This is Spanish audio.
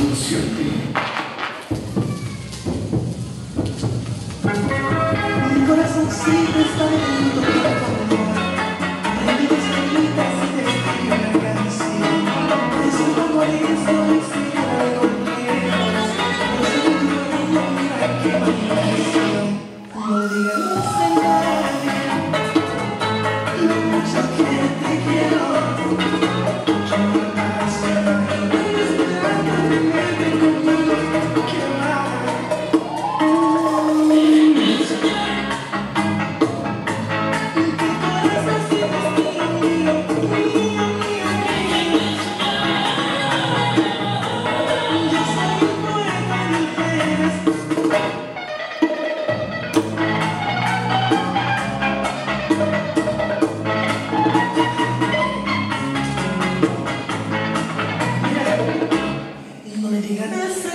Mi corazoncito está dentro de tu amor. Aprendí de escritas y te escribí una canción. Necesito por eso decir algo menos. No sé de tu cariño, mira qué imaginación. No digas a nadie lo mucho que te quiero. Jamás me imaginé esperando tenerte conmigo. Qué mal. No me digan eso.